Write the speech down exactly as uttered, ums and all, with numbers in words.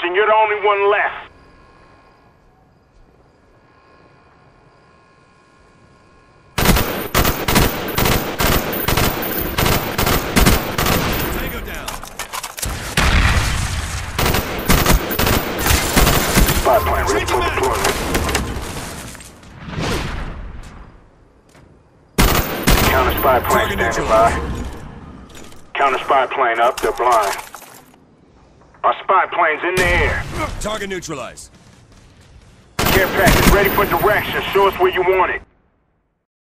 position. You're the only one left. Tango down. Spy plane ready for deployment. Counter spy plane standing by. Counter spy plane up, they're blind. Our spy plane's in the air. Target neutralized. Care package ready for direction. Show us where you want it.